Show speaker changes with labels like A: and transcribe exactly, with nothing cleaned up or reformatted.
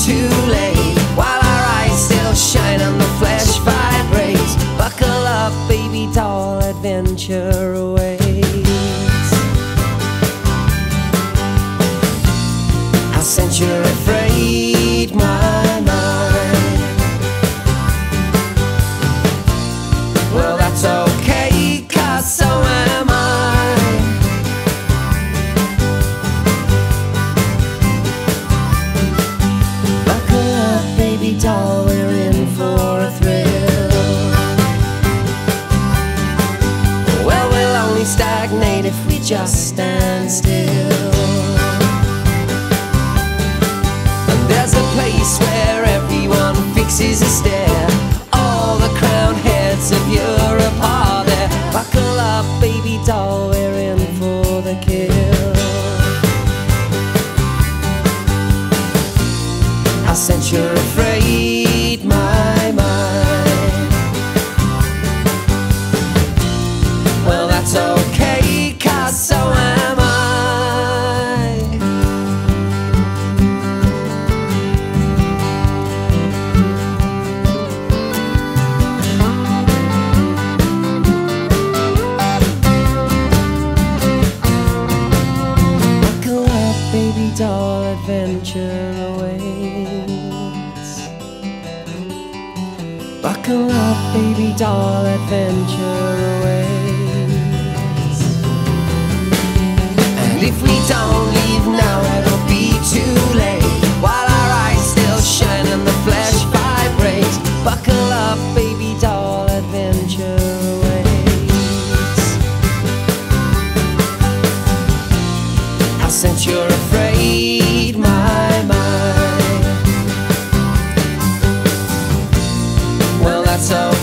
A: too late. While our eyes still shine and the flesh vibrates, buckle up, baby doll, adventure awaits. I sense you're afraid, my mind. Well, that's okay, 'cause so am I. Buckle up, baby doll, we're in for a thrill. Well, we'll only stagnate if we just stand still. And there's a place where everyone fixes a stare. All the crowned heads of Europe are there. Buckle up, baby doll, we're in for the kill. I sense you're afraid, my mind. Well, that's okay, 'cause so am I. Buckle up, baby doll, adventure awaits. Buckle up, baby doll, adventure awaits. And if we don't leave now, it'll be too late. While our eyes still shine and the flesh vibrates, buckle up, baby doll, adventure awaits. I sense you're afraid, my mind. Well, that's all.